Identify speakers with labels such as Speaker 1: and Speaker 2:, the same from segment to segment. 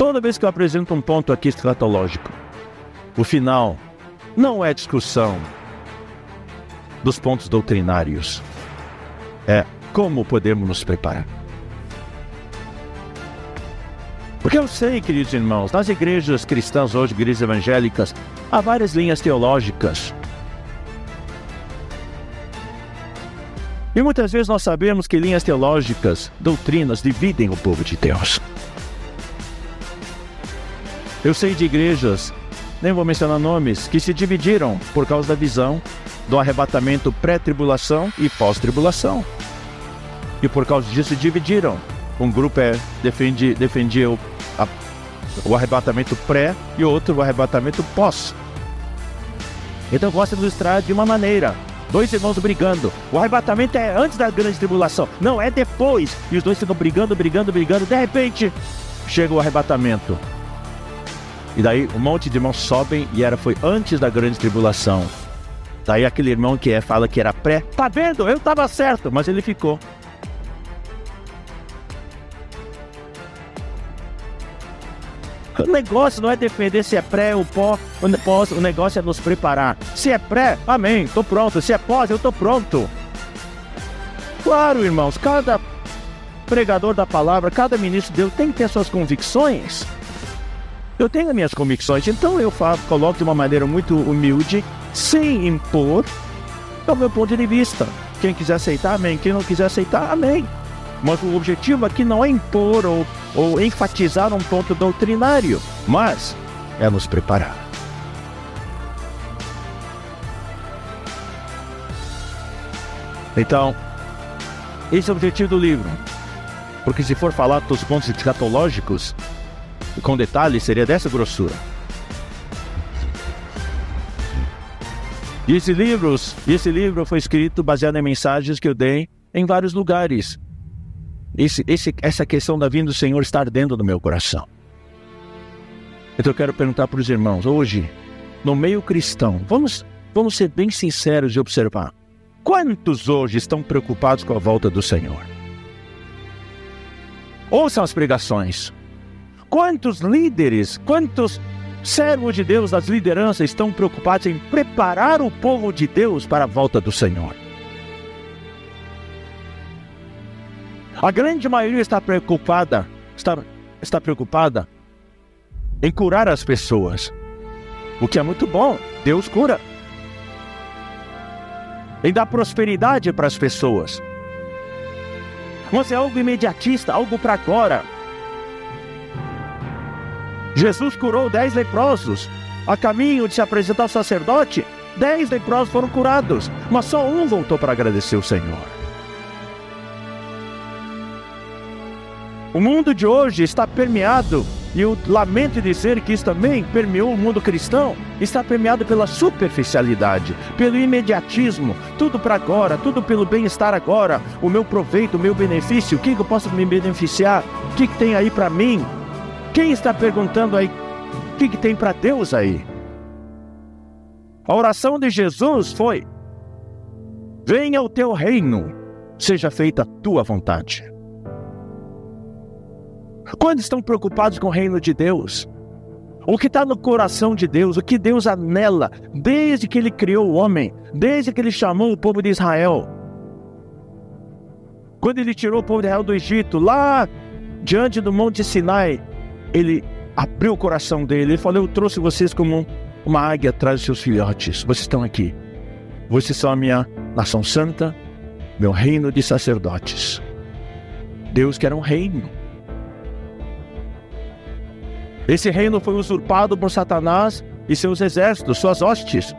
Speaker 1: Toda vez que eu apresento um ponto aqui escatológico, o final não é discussão dos pontos doutrinários. É como podemos nos preparar. Porque eu sei, queridos irmãos, nas igrejas cristãs hoje, igrejas evangélicas, há várias linhas teológicas. E muitas vezes nós sabemos que linhas teológicas, doutrinas, dividem o povo de Deus. Eu sei de igrejas, nem vou mencionar nomes, que se dividiram por causa da visão do arrebatamento pré-tribulação e pós-tribulação. E por causa disso se dividiram. Um grupo defendia o arrebatamento pré e o outro o arrebatamento pós. Então eu gosto de ilustrar de uma maneira. Dois irmãos brigando. O arrebatamento é antes da grande tribulação. Não, é depois. E os dois ficam brigando. De repente, chega o arrebatamento. E daí um monte de irmãos sobem e foi antes da grande tribulação. Daí aquele irmão que fala que era pré. Tá vendo? Eu estava certo. Mas ele ficou. O negócio não é defender se é pré ou pós, o negócio é nos preparar. Se é pré, amém, estou pronto. Se é pós, eu estou pronto. Claro, irmãos, cada pregador da palavra, cada ministro de Deus tem que ter suas convicções. Eu tenho as minhas convicções, então eu coloco de uma maneira muito humilde, sem impor, o meu ponto de vista. Quem quiser aceitar, amém. Quem não quiser aceitar, amém. Mas o objetivo aqui não é impor ou enfatizar um ponto doutrinário, mas é nos preparar. Então, esse é o objetivo do livro. Porque se for falar dos pontos escatológicos, com detalhes, seria dessa grossura. E esse livro foi escrito baseado em mensagens que eu dei em vários lugares. Essa questão da vinda do Senhor está ardendo no meu coração. Então eu quero perguntar para os irmãos, hoje, no meio cristão, vamos ser bem sinceros e observar. Quantos hoje estão preocupados com a volta do Senhor? Ouçam as pregações. Quantos líderes, quantos servos de Deus das lideranças estão preocupados em preparar o povo de Deus para a volta do Senhor? A grande maioria está preocupada em curar as pessoas, o que é muito bom. Deus cura. Em dar prosperidade para as pessoas. Mas é algo imediatista, algo para agora. Jesus curou 10 leprosos. A caminho de se apresentar ao sacerdote, 10 leprosos foram curados, mas só um voltou para agradecer o Senhor. O mundo de hoje está permeado, e eu lamento dizer que isso também permeou o mundo cristão, está permeado pela superficialidade, pelo imediatismo, tudo para agora, tudo pelo bem-estar agora, o meu proveito, o meu benefício, o que eu posso me beneficiar, o que tem aí para mim? Quem está perguntando aí, o que tem para Deus aí? A oração de Jesus foi: venha o teu reino, seja feita a tua vontade. Quando estão preocupados com o reino de Deus, o que está no coração de Deus, o que Deus anela, desde que Ele criou o homem, desde que Ele chamou o povo de Israel, quando Ele tirou o povo de Israel do Egito, lá diante do Monte Sinai, Ele abriu o coração dele, Ele falou: eu trouxe vocês como uma águia atrás dos seus filhotes, vocês estão aqui, vocês são a minha nação santa, meu reino de sacerdotes. Deus quer um reino. Esse reino foi usurpado por Satanás e seus exércitos, suas hostes.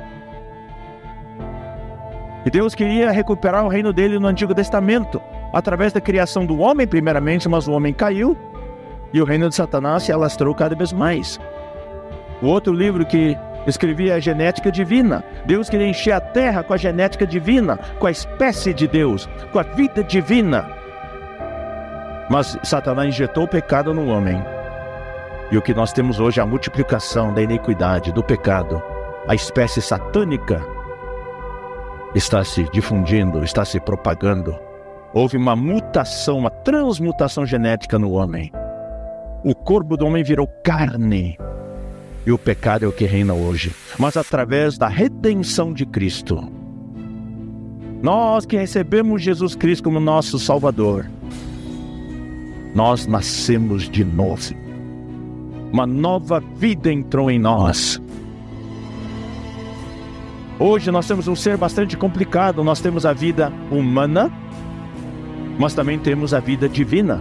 Speaker 1: E Deus queria recuperar o reino dele no Antigo Testamento, através da criação do homem primeiramente, mas o homem caiu, e o reino de Satanás se alastrou cada vez mais. O outro livro que escrevi é a genética divina. Deus queria encher a terra com a genética divina, com a espécie de Deus, com a vida divina. Mas Satanás injetou o pecado no homem. E o que nós temos hoje é a multiplicação da iniquidade, do pecado. A espécie satânica está se difundindo, está se propagando. Houve uma mutação, uma transmutação genética no homem. o corpo do homem virou carne. E o pecado é o que reina hoje. Mas através da redenção de Cristo, nós que recebemos Jesus Cristo como nosso Salvador, nós nascemos de novo. Uma nova vida entrou em nós. Hoje nós temos um ser bastante complicado. Nós temos a vida humana, mas também temos a vida divina.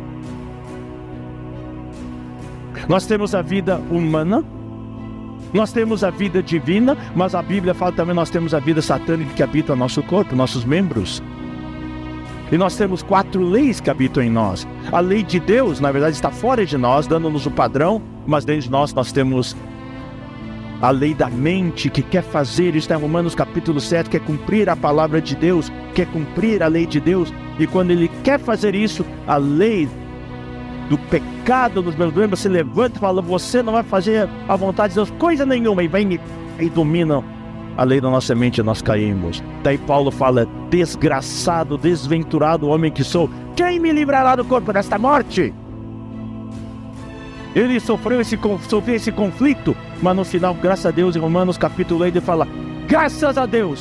Speaker 1: Nós temos a vida humana, nós temos a vida divina, mas a Bíblia fala também nós temos a vida satânica que habita o nosso corpo, nossos membros. E nós temos 4 leis que habitam em nós. A lei de Deus, na verdade, está fora de nós, dando-nos o padrão, mas dentro de nós temos a lei da mente, que quer fazer, isso está em Romanos capítulo 7, quer cumprir a palavra de Deus, quer cumprir a lei de Deus. E quando ele quer fazer isso, a lei do pecado nos meus membros se levanta e fala: você não vai fazer a vontade de Deus coisa nenhuma, e vem e domina a lei da nossa mente, e nós caímos. Daí Paulo fala: desgraçado, desventurado homem que sou, quem me livrará do corpo desta morte? Ele sofreu esse conflito, mas no final, graças a Deus, em Romanos capítulo 8, ele fala: graças a Deus,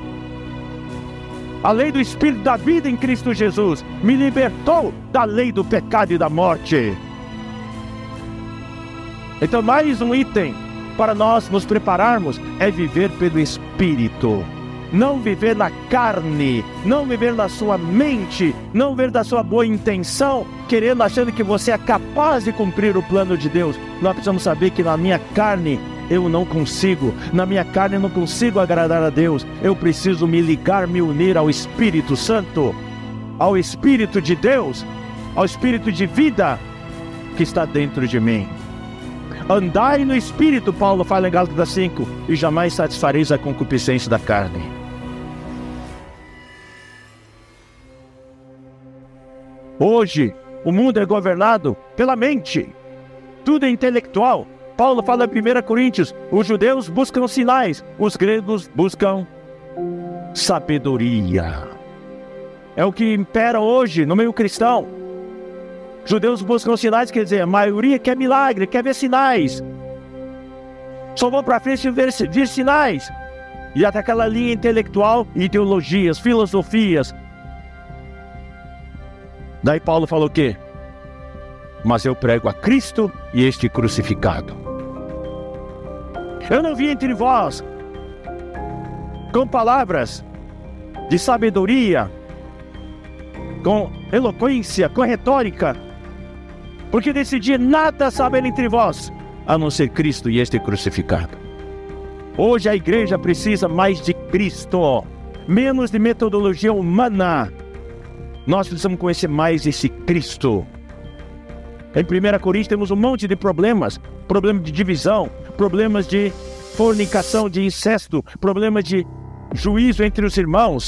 Speaker 1: a lei do Espírito da vida em Cristo Jesus me libertou da lei do pecado e da morte. Então, mais um item para nós nos prepararmos é viver pelo Espírito. Não viver na carne, não viver na sua mente, não viver da sua boa intenção, querendo, achando que você é capaz de cumprir o plano de Deus. Nós precisamos saber que na minha carne eu não consigo, na minha carne eu não consigo agradar a Deus. Eu preciso me ligar, me unir ao Espírito Santo, ao Espírito de Deus, ao Espírito de vida que está dentro de mim. Andai no Espírito, Paulo fala em Gálatas 5, e jamais satisfareis a concupiscência da carne. Hoje, o mundo é governado pela mente. Tudo é intelectual. Paulo fala em 1 Coríntios, os judeus buscam sinais, os gregos buscam sabedoria. É o que impera hoje no meio cristão. Judeus buscam sinais, quer dizer, a maioria quer milagre, quer ver sinais. Só vão para frente ver sinais. E até aquela linha intelectual, ideologias, filosofias. Daí Paulo falou o quê? Mas eu prego a Cristo e este crucificado. Eu não vim entre vós com palavras de sabedoria, com eloquência, com retórica, porque decidi nada saber entre vós, a não ser Cristo e este crucificado. Hoje a igreja precisa mais de Cristo, menos de metodologia humana. Nós precisamos conhecer mais esse Cristo. Em 1 Coríntios temos um monte de problemas. Problemas de divisão, problemas de fornicação, de incesto, problemas de juízo entre os irmãos,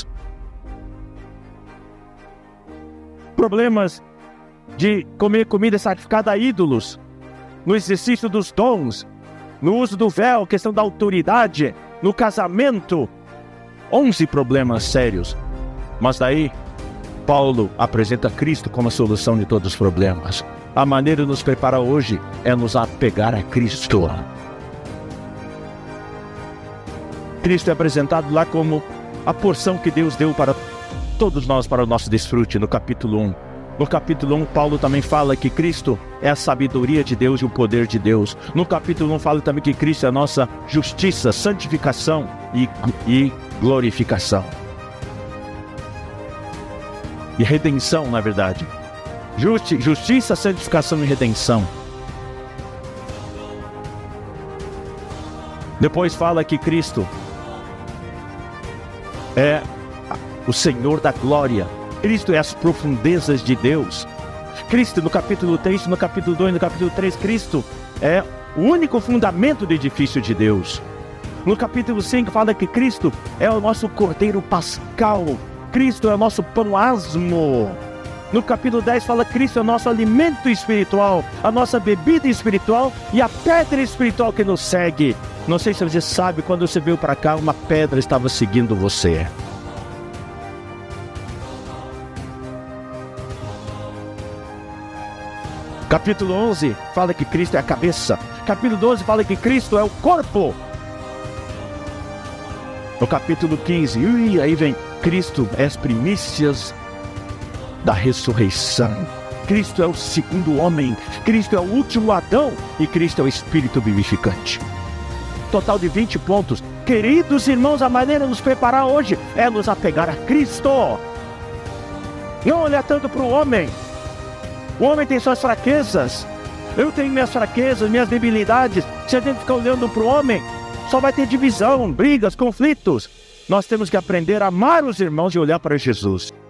Speaker 1: problemas de comer comida sacrificada a ídolos, no exercício dos dons, no uso do véu, questão da autoridade, no casamento. 11 problemas sérios. Mas daí Paulo apresenta Cristo como a solução de todos os problemas. A maneira de nos preparar hoje é nos apegar a Cristo. Cristo é apresentado lá como a porção que Deus deu para todos nós, para o nosso desfrute, no capítulo 1. No capítulo 1, Paulo também fala que Cristo é a sabedoria de Deus e o poder de Deus. No capítulo 1, fala também que Cristo é a nossa justiça, santificação e glorificação. E redenção, na verdade. Justiça, santificação e redenção. Depois fala que Cristo é o Senhor da glória. Cristo é as profundezas de Deus. Cristo, no capítulo 3, no capítulo 2, no capítulo 3, Cristo é o único fundamento do edifício de Deus. No capítulo 5 fala que Cristo é o nosso Cordeiro Pascal. Cristo é o nosso pão asmo. No capítulo 10 fala que Cristo é o nosso alimento espiritual, a nossa bebida espiritual e a pedra espiritual que nos segue. Não sei se você sabe, quando você veio para cá, uma pedra estava seguindo você. Capítulo 11 fala que Cristo é a cabeça. Capítulo 12 fala que Cristo é o corpo. No capítulo 15, aí vem Cristo é as primícias da ressurreição. Cristo é o segundo homem. Cristo é o último Adão. E Cristo é o Espírito vivificante. Total de 20 pontos. Queridos irmãos, a maneira de nos preparar hoje é nos apegar a Cristo. Não olhar tanto para o homem. O homem tem suas fraquezas. Eu tenho minhas fraquezas, minhas debilidades. Se a gente ficar olhando para o homem, só vai ter divisão, brigas, conflitos. Nós temos que aprender a amar os irmãos e olhar para Jesus.